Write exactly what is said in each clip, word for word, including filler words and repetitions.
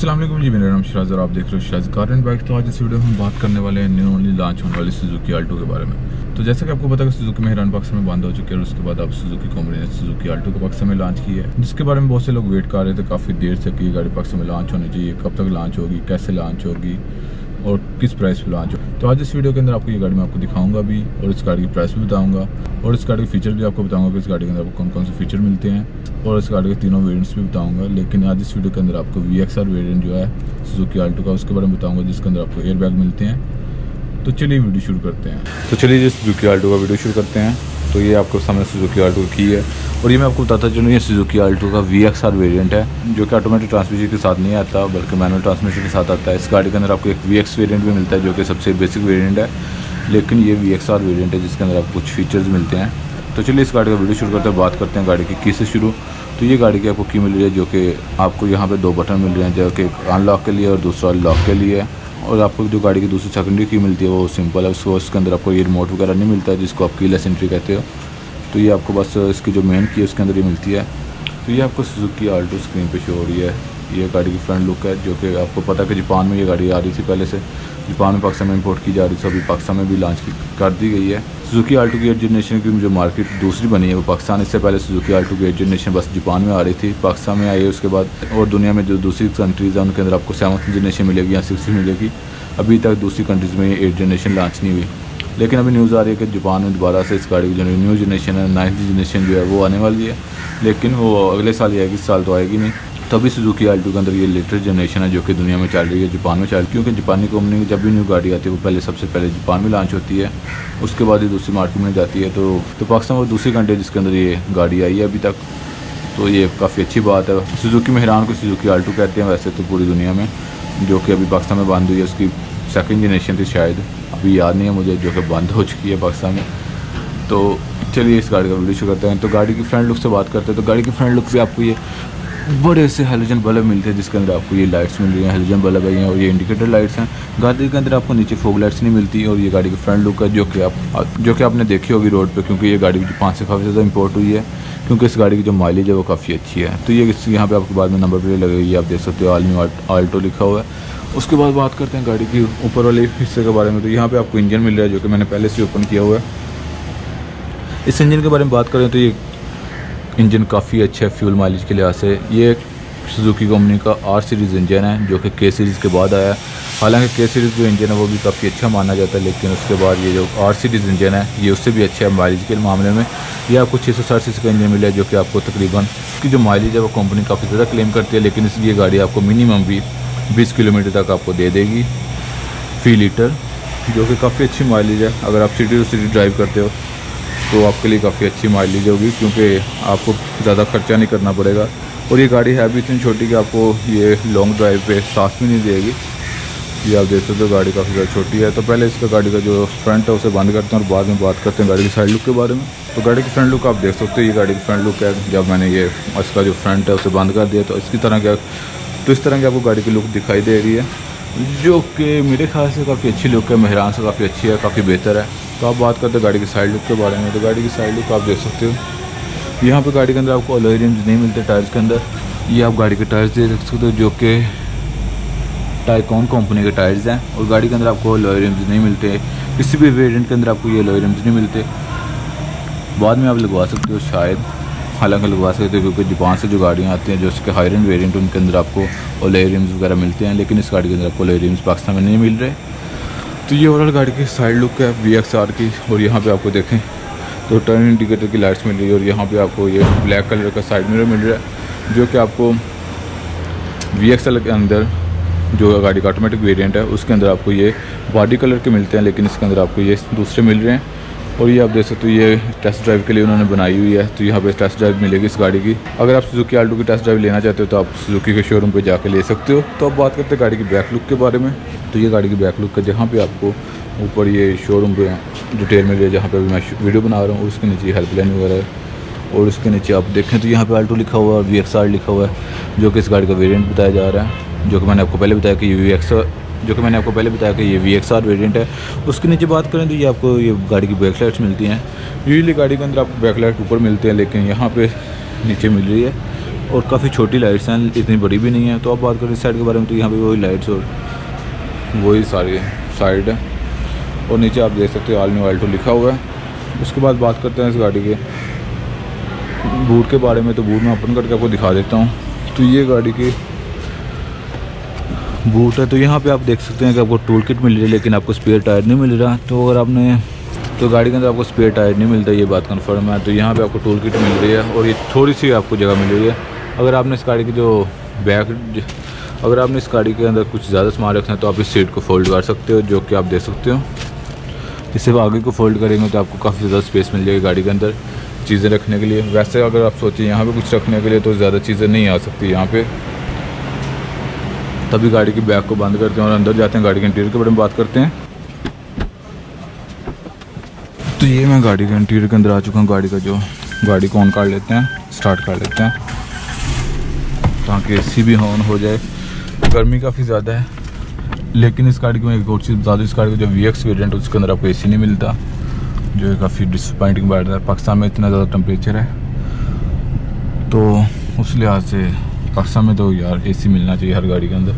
अस्सलाम वालेकुम जी, मेरा नाम शिराज और आप देख रहे हो शिराज कार एंड बाइक। तो आज इस वीडियो में हम बात करने वाले हैं न्यू ओनली लॉन्च होने वाली सुजुकी आल्टो के बारे में। तो जैसा कि आपको पता है कि सुजुकी मेहरान पाकिस्तान में बंद हो चुकी है और उसके बाद अब सुजुकी कंपनी ने सुजुकी आल्टो को पाकिस्तान में लॉन्च की है, जिसके बारे में बहुत से लोग वेट कर रहे थे काफ़ी देर से कि ये गाड़ी पाकिस्तान में लॉन्च होनी चाहिए, कब तक लॉन्च होगी, कैसे लॉन्च होगी और किस प्राइस पे लॉन्च हो। तो आज इस वीडियो के अंदर आपको ये गाड़ी मैं आपको दिखाऊंगा भी और इस गाड़ी की प्राइस भी बताऊंगा और इस गाड़ी के फीचर भी आपको बताऊंगा कि इस गाड़ी के अंदर आपको कौन कौन से फीचर मिलते हैं और इस गाड़ी के तीनों वेरिएंट्स भी बताऊंगा। लेकिन आज इस वीडियो के अंदर आपको वी एक्स आर वेरियंट जो है सुजुकी आल्टो का, उसके बारे में बताऊंगा, जिसके अंदर आपको एयर बैग मिलते हैं। तो चलिए वीडियो शुरू करते हैं। तो चलिए सुजुकी आल्टो का वीडियो शुरू करते हैं। तो ये आपको सामने सुजुकी आल्टो की है और ये मैं आपको बताता चलूँ, ये सुजुकी आल्टो का वी एक्स आर वेरियंट है जो कि ऑटोमेटिक ट्रांसमिशन के साथ नहीं आता बल्कि मैनुअल ट्रांसमिशन के साथ आता है। इस गाड़ी के अंदर आपको एक वी एक्स वेरियंट भी मिलता है जो कि सबसे बेसिक वेरियंट है, लेकिन ये वी एक्स आर वेरियंट है जिसके अंदर आपको कुछ फीचर्स मिलते हैं। तो चलिए इस गाड़ी का वीडियो शुरू करते हैं, बात करते हैं गाड़ी की की से शुरू। तो ये गाड़ी की आपको की मिल रही है जो कि आपको यहाँ पे दो बटन मिल रहे हैं, जो कि अनलॉक के लिए और दूसरा लॉक के लिए। और आपको जो गाड़ी की दूसरी सेकेंडरी की मिलती है वो सिंपल है, उसको उसके अंदर आपको ये रिमोट वगैरह नहीं मिलता है जिसको आप कीलेस एंट्री कहते हो। तो ये आपको बस इसकी जो मेन की है उसके अंदर ही मिलती है। तो ये आपको सुजुकी आल्टो स्क्रीन पे शो हो रही है। ये गाड़ी की फ्रंट लुक है जो कि आपको पता है कि जापान में ये गाड़ी आ रही थी पहले से, जापान में पाकिस्तान में इंपोर्ट की जा रही थी, अभी पाकिस्तान में भी लॉन्च कर दी गई है। सुजुकी आल्टो की एट जनरेशन की जो मार्केट दूसरी बनी है वो पाकिस्तान, इससे पहले सुजुकी आल्टो की एट जनरेशन बस जापान में आ रही थी, पाकिस्तान में आई है उसके बाद। और दुनिया में जो दूसरी कंट्रीज़ हैं उनके अंदर आपको सेवन्थ जनरेशन मिलेगी या सिक्स मिलेगी। अभी तक दूसरी कंट्रीज़ में एट जनरेशन लॉन्च नहीं हुई, लेकिन अभी न्यूज़ आ रही है कि जापान में दोबारा से इस गाड़ी की जो न्यू जनरेशन है, नाइन्थ जनरेशन जो है वो आने वाली है, लेकिन वो अगले साल ही आएगी, इस साल तो आएगी नहीं। तभी सुजुकी आल्टो के अंदर ये लेटेस्ट जनरेशन है जो कि दुनिया में चल रही है, जापान में चल रही है, क्योंकि जापानी कंपनी की जब भी न्यू गाड़ी आती है वो पहले सबसे पहले जापान में लॉन्च होती है, उसके बाद ही दूसरी मार्केट में जाती है। तो तो पाकिस्तान और दूसरी कंट्री जिसके अंदर ये गाड़ी आई है अभी तक, तो ये काफ़ी अच्छी बात है। सुजुकी मेहरान को सुजुकी आल्टो कहते हैं वैसे तो पूरी दुनिया में, जो कि अभी पाकिस्तान में बंद हुई है, उसकी सेकेंड जनरेशन थी शायद, अभी याद नहीं है मुझे, जो कि बंद हो चुकी है पाकिस्तान में। तो चलिए इस गाड़ी का वीडियो शुरू करते हैं। तो गाड़ी की फ्रंट लुक से बात करते हैं। तो गाड़ी की फ्रंट लुक पे आपको ये बड़े से हेलोजन बल्ब मिलते हैं जिसके अंदर आपको ये लाइट्स मिल रही हैं, हेलोजन बल्ब है और ये इंडिकेटर लाइट्स हैं। गाड़ी के अंदर आपको नीचे फोग लाइट्स नहीं मिलती। और ये गाड़ी की फ्रंट लुक है जो कि आप जो कि आपने देखी होगी रोड पे, क्योंकि ये गाड़ी जापान से काफ़ी ज़्यादा इंपोर्ट हुई है, क्योंकि इस गाड़ी की जो माइलेज है वो काफ़ी अच्छी है। तो ये यहाँ पे आपके बाद में नंबर प्लेट लगी हुई है, आप देख सकते हो ऑल न्यू आल्टो लिखा हुआ है। उसके बाद बात करते हैं गाड़ी की ऊपर वाले हिस्से के बारे में। तो यहाँ पे आपको इंजन मिल रहा है जो कि मैंने पहले से ओपन किया हुआ है। इस इंजन के बारे में बात करें तो ये इंजन काफ़ी अच्छा है फ्यूल माइलेज के लिहाज से। ये सुजुकी कंपनी का आर सीरीज़ इंजन है जो कि के सीरीज़ के बाद आया है। हालांकि के सीरीज़ जो इंजन है वो भी काफ़ी अच्छा माना जाता है, लेकिन उसके बाद ये जो आर सीरीज़ इंजन है ये उससे भी अच्छा है माइलेज के मामले में। ये आपको छः सौ साठ सी सी का इंजन मिला है जो कि आपको तकरीबन इसकी जो माइलेज है वो कंपनी काफ़ी ज़्यादा क्लेम करती है, लेकिन इसलिए गाड़ी आपको मिनिमम भी बीस किलोमीटर तक आपको दे देगी फी लीटर, जो कि काफ़ी अच्छी माइलेज है। अगर आप सिटी टू सिटी ड्राइव करते हो तो आपके लिए काफ़ी अच्छी माइलेज होगी, क्योंकि आपको ज़्यादा खर्चा नहीं करना पड़ेगा। और ये गाड़ी है भी इतनी छोटी कि आपको ये लॉन्ग ड्राइव पे सांस भी नहीं देगी। ये आप देख सकते हो गाड़ी काफ़ी ज़्यादा छोटी है। तो पहले इसका गाड़ी का जो फ्रंट है उसे बंद करते हैं और बाद में बात करते हैं गाड़ी की साइड लुक के बारे में। तो गाड़ी की फ्रंट लुक आप देख सकते हो, ये गाड़ी की फ्रंट लुक है। जब मैंने ये इसका जो फ्रंट है उसे बंद कर दिया तो इसकी तरह क्या तो इस तरह की आपको गाड़ी की लुक दिखाई दे रही है, जो कि मेरे ख्याल से काफ़ी अच्छी लुक है, मेहरान से काफ़ी अच्छी है, काफ़ी बेहतर है। तो आप बात करते हैं गाड़ी की साइड लुक के बारे में। तो गाड़ी की साइड लुक आप देख सकते हो, यहाँ पे गाड़ी के अंदर आपको अलॉय रिम्स नहीं मिलते टायर्स के अंदर। ये आप गाड़ी के टायर्स देख सकते हो जो कि टाइकॉन कंपनी के टायर्स हैं, और गाड़ी के अंदर आपको अलॉय रिम्स नहीं मिलते, किसी भी वेरिएंट के अंदर आपको ये अलॉय रिम्स नहीं मिलते। बाद में आप लगवा सकते हो शायद, हालांकि लगवा सकते हो क्योंकि जापान से जो गाड़ियाँ आती हैं जो उसके हायर एंड वेरिएंट उनके अंदर आपको अलॉय रिम्स वगैरह मिलते हैं, लेकिन इस गाड़ी के अंदर आपको अलॉय रिम्स पाकिस्तान में नहीं मिल रहे। तो ये ओवरऑल गाड़ी की साइड लुक है वी एक्स आर की। और यहाँ पे आपको देखें तो टर्न इंडिकेटर की लाइट्स मिल रही है और यहाँ पे आपको ये ब्लैक कलर का साइड मिरर मिल रहा है, जो कि आपको वी एक्स एल के अंदर जो गाड़ी का ऑटोमेटिक वेरिएंट है उसके अंदर आपको ये बॉडी कलर के मिलते हैं, लेकिन इसके अंदर आपको ये दूसरे मिल रहे हैं। और ये आप देख सकते हो ये टेस्ट ड्राइव के लिए उन्होंने बनाई हुई है, तो यहाँ पे टेस्ट ड्राइव मिलेगी इस गाड़ी की। अगर आप सुजुकी आल्टो की टेस्ट ड्राइव लेना चाहते हो तो आप सुजुकी के शोरूम पे जाके ले सकते हो। तो अब बात करते हैं गाड़ी की बैक लुक के बारे में। तो ये गाड़ी की बैक लुक है, जहाँ पे आपको ऊपर ये शोरूम पे डिटेल मिल रही है, जहाँ पे अभी मैं वीडियो बना रहा हूँ, और उसके नीचे हेल्पलाइन वगैरह है। और उसके नीचे आप देखें तो यहाँ पे आल्टो लिखा हुआ है और वी एक्स आर लिखा हुआ है, जो कि इस गाड़ी का वेरिएंट बताया जा रहा है, जो कि मैंने आपको पहले बताया कि ये वी एक्स जो कि मैंने आपको पहले बताया कि ये वी एक्स आर वेरियंट है। उसके नीचे बात करें तो ये आपको ये गाड़ी की बैक लाइट्स मिलती हैं। यूजुअली गाड़ी के अंदर आपको बैक लाइट ऊपर मिलते हैं, लेकिन यहाँ पे नीचे मिल रही है। और काफ़ी छोटी लाइट्स हैं, इतनी बड़ी भी नहीं है। तो अब बात करें इस साइड के बारे में, तो यहाँ पे वही लाइट्स और वही सारी साइड है। और नीचे आप देख सकते हो ऑल न्यू अल्टो लिखा हुआ है। उसके बाद बात करते हैं इस गाड़ी के बूट के बारे में। तो बूट मैं ओपन करके आपको दिखा देता हूँ। तो ये गाड़ी की बूट है। तो यहाँ पे आप देख सकते हैं कि आपको टूल किट मिल रही है, लेकिन आपको स्पेयर टायर नहीं मिल रहा। तो अगर आपने तो गाड़ी के अंदर आपको स्पेयर टायर नहीं मिलता, ये बात कन्फर्म है। तो यहाँ पे आपको टूल किट मिल रही है और ये थोड़ी सी आपको जगह मिल रही है। अगर आपने इस गाड़ी की जो बैक अगर आपने इस गाड़ी के अंदर कुछ ज़्यादा सामान रखना है तो आप इस सीट को फोल्ड कर सकते हो, जो कि आप देख सकते हो। इससे आगे को फोल्ड करेंगे तो आपको काफ़ी ज़्यादा स्पेस मिल जाएगी गाड़ी के अंदर चीज़ें रखने के लिए। वैसे अगर आप सोचें यहाँ पे कुछ रखने के लिए तो ज़्यादा चीज़ें नहीं आ सकती यहाँ पे। तभी गाड़ी की बैग को बंद करते हैं और अंदर जाते हैं, गाड़ी के इंटीरियर के बारे में बात करते हैं। तो ये मैं गाड़ी के इंटीरियर के अंदर आ चुका हूँ। गाड़ी का जो गाड़ी को ऑन कर लेते हैं, स्टार्ट कर लेते हैं ताकि एसी भी ऑन हो जाए। गर्मी काफ़ी ज़्यादा है, लेकिन इस गाड़ी की मैं एक और चीज़ बता दूँ, इस गाड़ी का जो वी एक्स वेरिएंट है उसके अंदर आपको एसी नहीं मिलता, जो है काफ़ी डिसअपॉइंटिंग बात है। पाकिस्तान में इतना ज़्यादा टेम्परेचर है, तो उस लिहाज से पाकिस्तान में तो यार एसी मिलना चाहिए हर गाड़ी के अंदर।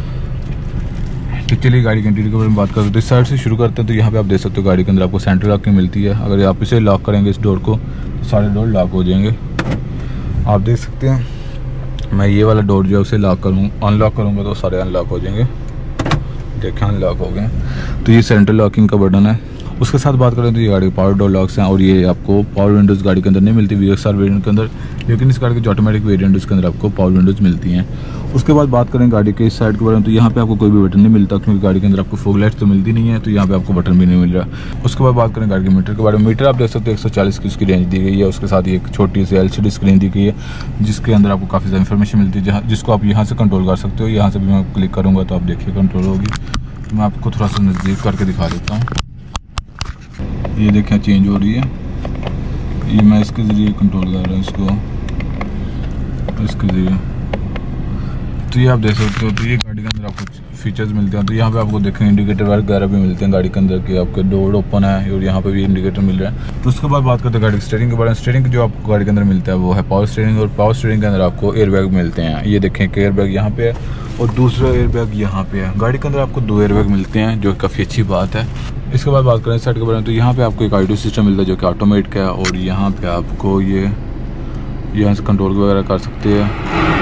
तो चलिए गाड़ी के इंटीरियर के बारे में बात करते हैं। तो इस साइड से शुरू करते हैं। तो यहाँ पे आप देख सकते हो गाड़ी के अंदर आपको सेंट्रल लॉकिंग मिलती है। अगर आप इसे लॉक करेंगे इस डोर को तो सारे डोर लॉक हो जाएंगे। आप देख सकते हैं मैं ये वाला डोर जो है उसे लॉक करूँ अनलॉक करूँगा तो सारे अनलॉक हो जाएंगे। देखें अनलॉक हो गए। तो ये सेंट्रल लॉकिंग का बटन है। उसके साथ बात करें तो ये गाड़ी पावर डोर लॉक्स हैं और ये आपको पावर विंडोज़ गाड़ी के अंदर नहीं मिलती वी एक्स आर वेरिएंट के अंदर, लेकिन इस गाड़ी के जो ऑटोमेटिक वेरिएंट उसके अंदर आपको पावर विंडोज़ मिलती हैं। उसके बाद बात करें गाड़ी के इस साइड के बारे में, तो यहाँ पे आपको कोई भी बटन नहीं मिलता, क्योंकि गाड़ी के अंदर आपको फॉग लाइट्स तो मिलती नहीं है, तो यहाँ पे आपको बटन भी नहीं मिल रहा। उसके बाद बात करें गाड़ी के मीटर के बारे में। मीटर आप देख सकते हो एक सौ चालीस की उसकी रेंज दी गई है। उसके साथ ही एक छोटी सी एल सी डी स्क्रीन दी गई है, जिसके अंदर आपको काफ़ी ज़्यादा इन्फॉर्मेशन मिलती है, जहाँ जिसको आप यहाँ से कंट्रोल कर सकते हो। यहाँ से भी मैं क्लिक करूँगा तो आप देखिए कंट्रोल होगी। तो मैं आपको थोड़ा सा नज़दीक करके दिखा देता हूँ। ये देखें चेंज हो रही है, ये मैं इसके ज़रिए कंट्रोल कर रहा हूँ इसको, इसके ज़रिए। तो ये आप देख सकते हो। तो ये गाड़ी के अंदर आपको फीचर्स मिलते हैं। तो यहाँ पे आपको देखें इंडिकेटर वगैरह भी मिलते हैं गाड़ी के अंदर कि आपके डोर ओपन है और यहाँ पे भी इंडिकेटर मिल रहा है। तो उसके बाद बात करते हैं गाड़ी की स्टीयरिंग के बारे में। स्टीयरिंग जो आपको गाड़ी के अंदर मिलता है वो है पावर स्टीयरिंग, और पावर स्टीयरिंग के अंदर आपको एयर बैग मिलते हैं। ये देखें एक एयर बैग यहाँ पे है और दूसरा एयर बैग यहाँ पे है। गाड़ी के अंदर आपको दो एयर बैग मिलते हैं, जो काफ़ी अच्छी बात है। इसके बाद बात करें साइड के बारे में, तो यहाँ पे आपको एक ऑडियो सिस्टम मिलता है जो कि ऑटोमेटिक है, और यहाँ पे आपको ये यहाँ से कंट्रोल वगैरह कर सकते हैं।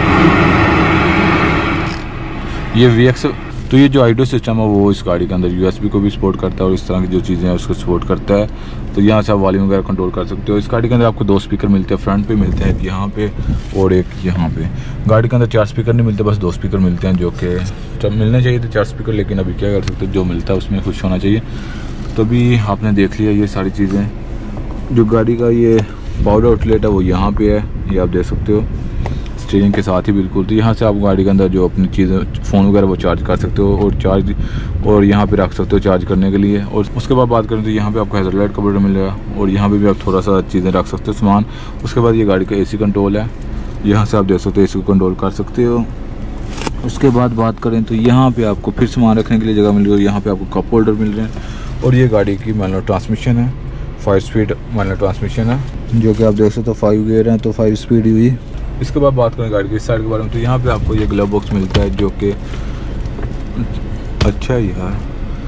ये वी एक्स तो ये जो ऑडियो सिस्टम है वो इस गाड़ी के अंदर यूएसबी को भी सपोर्ट करता है और इस तरह की जो चीज़ें हैं उसको सपोर्ट करता है। तो यहाँ से आप वॉल्यूम वगैरह कंट्रोल कर सकते हो। इस गाड़ी के अंदर आपको दो स्पीकर मिलते हैं, फ्रंट पे मिलते हैं यहाँ पे और एक यहाँ पे। गाड़ी के अंदर चार स्पीकर नहीं मिलते, बस दो स्पीकर मिलते हैं, जो कि जब मिलने चाहिए थे चार स्पीकर, लेकिन अभी क्या कर सकते हो, जो मिलता है उसमें खुश होना चाहिए। तो अभी आपने देख लिया ये सारी चीज़ें। जो गाड़ी का ये पावर आउटलेट है वो यहाँ पे है, ये आप देख सकते हो स्टीयरिंग के साथ ही बिल्कुल। तो यहाँ से आप गाड़ी के अंदर जो अपनी चीज़ें फ़ोन वगैरह वो चार्ज कर सकते हो और चार्ज और यहाँ पे रख सकते हो चार्ज करने के लिए। और उसके बाद बात करें तो यहाँ पे आपको हेडलाइट का बटन मिलेगा और यहाँ पे भी आप थोड़ा सा चीज़ें रख सकते हो सामान। उसके बाद ये गाड़ी का एसी कंट्रोल है, यहाँ से आप देख सकते हो एसी को कंट्रोल कर सकते हो। उसके बाद बात करें तो यहाँ पर आपको फिर सामान रखने के लिए जगह मिल रही है, यहाँ पर आपको कप होल्डर मिल रहे हैं। और ये गाड़ी की मैनुअल ट्रांसमिशन है, फाइव स्पीड मैनुअल ट्रांसमिशन है, जो कि आप देख सकते हो फाइव गियर हैं तो फाइव स्पीड ही हुई। इसके बाद बात करें गाड़ी की इस साइड के बारे में, तो यहाँ पे आपको ये ग्लव बॉक्स मिलता है, जो कि अच्छा ही है।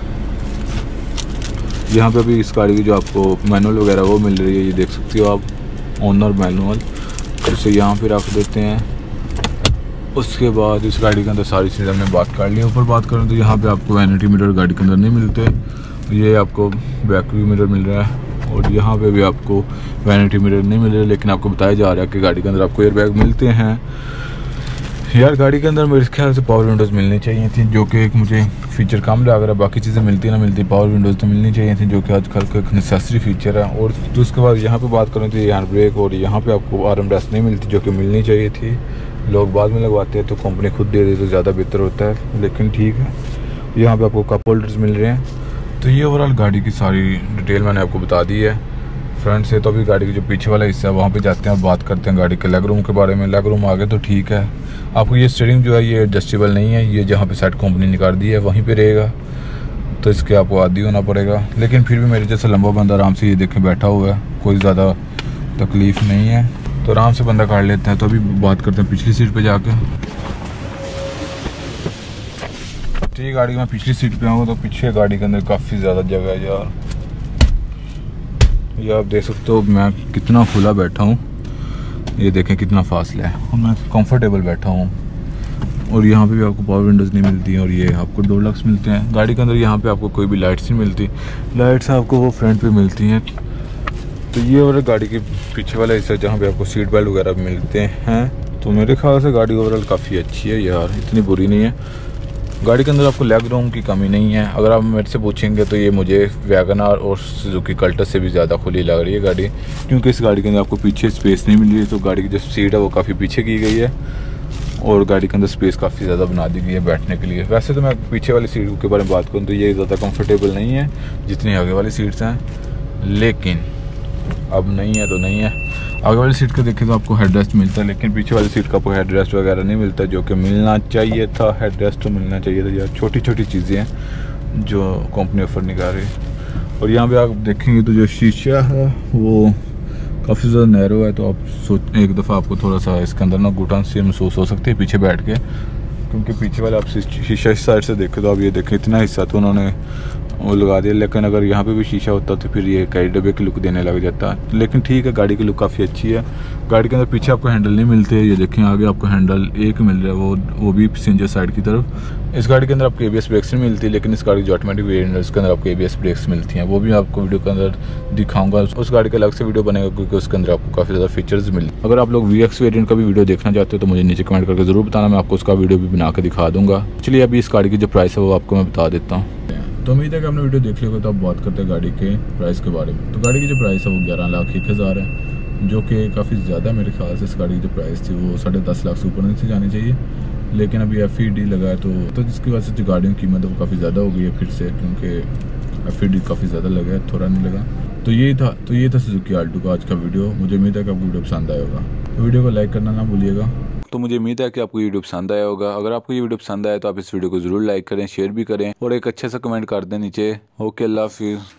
यहाँ पे भी इस गाड़ी की जो आपको मैनुअल वगैरह वो मिल रही है, ये देख सकते हो आप ओनर मैनुअल, इसे यहाँ पे रख देते हैं। उसके बाद इस गाड़ी के अंदर सारी चीज़ें हमने बात कर ली। ऊपर बात करें तो यहाँ पे आपको वैनिटी मिरर गाड़ी के अंदर नहीं मिलते, ये आपको बैक व्यू मिरर मिल रहा है। और यहाँ पे भी आपको वैनिटी मिरर नहीं मिल रहा, लेकिन आपको बताया जा रहा है कि गाड़ी के अंदर आपको एयर बैग मिलते हैं। यार गाड़ी के अंदर मेरे ख्याल से पावर विंडोज़ मिलनी चाहिए थी, जो कि एक मुझे फीचर कम लग रहा है। बाकी चीज़ें मिलती ना मिलती, पावर विंडोज़ तो मिलनी चाहिए थी, जो कि आजकल का एक नेसेसरी फीचर है। और तो उसके बाद यहाँ पे बात करें तो ये हैंड ब्रेक और यहाँ पे आपको आर्म रेस्ट नहीं मिलती, जो कि मिलनी चाहिए थी। लोग बाद में लगवाते हैं तो कंपनी खुद दे दे तो ज़्यादा बेहतर होता है, लेकिन ठीक है। यहाँ पर आपको कप होल्डर्स मिल रहे हैं। तो ये ओवरऑल गाड़ी की सारी डिटेल मैंने आपको बता दी है फ्रंट से। तो अभी गाड़ी के जो पीछे वाला हिस्सा है वहाँ पे जाते हैं और बात करते हैं गाड़ी के लेग रूम के बारे में। लेग रूम आगे तो ठीक है, आपको ये स्टीयरिंग जो है ये एडजस्टेबल नहीं है, ये जहाँ पे सेट कंपनी ने कर दी है वहीं पे रहेगा, तो इसके आपको आदी होना पड़ेगा। लेकिन फिर भी मेरे जैसा लंबा बंदा आराम से ये देखें बैठा हुआ है, कोई ज़्यादा तकलीफ़ नहीं है। तो तो आराम से बंदा काट लेता है। तो अभी बात करते हैं पिछली सीट पे जाके। तो ये गाड़ी में पिछली सीट पे आऊँगा तो पीछे गाड़ी के अंदर काफ़ी ज़्यादा जगह है यार। ये आप देख सकते हो मैं कितना खुला बैठा हूँ, ये देखें कितना फासला है और मैं कंफर्टेबल बैठा हूँ। और यहाँ पे भी आपको पावर विंडोज़ नहीं मिलती हैं और ये आपको डोर लॉक्स मिलते हैं। गाड़ी के अंदर यहाँ पे आपको कोई भी लाइट्स नहीं मिलती, लाइट्स आपको वो फ्रंट पे मिलती हैं। तो ये और गाड़ी के पीछे वाला हिस्सा जहाँ पे आपको सीट बेल्ट वगैरह मिलते हैं। तो मेरे ख्याल से गाड़ी ओवरऑल काफ़ी अच्छी है यार, इतनी बुरी नहीं है। गाड़ी के अंदर आपको लेग रूम की कमी नहीं है। अगर आप मेरे से पूछेंगे तो ये मुझे वैगन आर और सुजुकी कल्टस से भी ज़्यादा खुली लग रही है गाड़ी, क्योंकि इस गाड़ी के अंदर आपको पीछे स्पेस नहीं मिल रही है। तो गाड़ी की जो सीट है वो काफ़ी पीछे की गई है और गाड़ी के अंदर स्पेस काफ़ी ज़्यादा बना दी गई है बैठने के लिए। वैसे तो मैं पीछे वाली सीट के बारे में बात करूँ तो ये ज़्यादा कंफर्टेबल नहीं है जितनी आगे वाली सीट्स हैं, लेकिन अब नहीं है तो नहीं है। आगे वाली सीट का देखें तो आपको हेड रेस्ट मिलता है, लेकिन पीछे वाली सीट का आपको हेड रेस्ट वगैरह नहीं मिलता, जो कि मिलना चाहिए था। हेड रेस्ट तो मिलना चाहिए था यार। छोटी छोटी चीज़ें हैं जो कंपनी ऑफर नहीं कर रही। और यहाँ पे आप देखेंगे तो जो शीशा है वो काफ़ी ज़्यादा नैरो है। तो आप सोच एक दफ़ा आपको थोड़ा सा इसके अंदर ना घुटन सी महसूस हो सकती है पीछे बैठ के, क्योंकि पीछे वाले आप शीशा इस साइड से देखें तो आप ये देखें इतना हिस्सा तो उन्होंने वो लगा दिया। लेकिन अगर यहाँ पे भी शीशा होता तो फिर ये कई डब्बे की लुक देने लग जाता। लेकिन ठीक है, गाड़ी की लुक काफ़ी अच्छी है। गाड़ी के अंदर पीछे आपको हैंडल नहीं मिलते, ये देखें आगे आपको हैंडल एक मिल रहा है, वो वो भी पैसेंजर साइड की तरफ। इस गाड़ी के अंदर आपको ए बी एस ब्रेक्स नहीं मिलती, लेकिन इस गाड़ी जो ऑटोमेटिक वेरिएंट है उसके अंदर आपको ए बी एस ब्रेक्स मिलती हैं। वो भी आपको वीडियो के अंदर दिखाऊंगा। उस गाड़ी का अलग से वीडियो बनेगा क्योंकि उसके अंदर आपको काफ़ी ज़्यादा फीचर्स मिले। अगर आप लोग वी एक्स वेरिएंट का भी वीडियो देखना चाहते हो तो मुझे नीचे कमेंट करके ज़रूर बताना, मैं आपको उसका वीडियो भी बना के दिखा दूँगा। चलिए अभी इस गाड़ी की जो प्राइस है वो आपको मैं बता देता हूँ। तो उम्मीद है कि आपने वीडियो देख लिया होगा। तो आप बात करते हैं गाड़ी के प्राइस के बारे में। तो गाड़ी की जो प्राइस है वो ग्यारह लाख एक हज़ार है, जो कि काफ़ी ज़्यादा मेरे ख्याल से। इस गाड़ी की जो प्राइस थी वो साढ़े दस लाख से ऊपर नहीं थी जानी चाहिए, लेकिन अभी एफ ई डी लगा है तो, तो जिसकी वजह से जो गाड़ियों की कीमत है वो काफ़ी ज़्यादा हो गई है फिर से, क्योंकि एफ ई डी काफ़ी ज़्यादा लगा है, थोड़ा नहीं लगा। तो ये था तो ये था सुजुकी आल्टो का आज का वीडियो। मुझे उम्मीद है कि आपको वीडियो पसंद आया होगा। तो वीडियो को लाइक करना ना भूलिएगा। तो मुझे उम्मीद है कि आपको ये वीडियो पसंद आया होगा। अगर आपको ये वीडियो पसंद आया तो आप इस वीडियो को जरूर लाइक करें, शेयर भी करें और एक अच्छे सा कमेंट कर दें नीचे। ओके, अल्लाह हाफिज़।